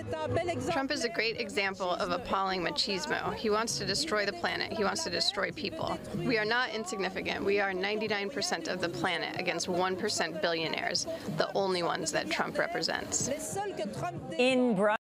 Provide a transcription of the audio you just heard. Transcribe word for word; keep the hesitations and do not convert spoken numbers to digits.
Trump is a great example of appalling machismo. He wants to destroy the planet. He wants to destroy people. We are not insignificant. We are ninety-nine percent of the planet against one percent billionaires, the only ones that Trump represents. In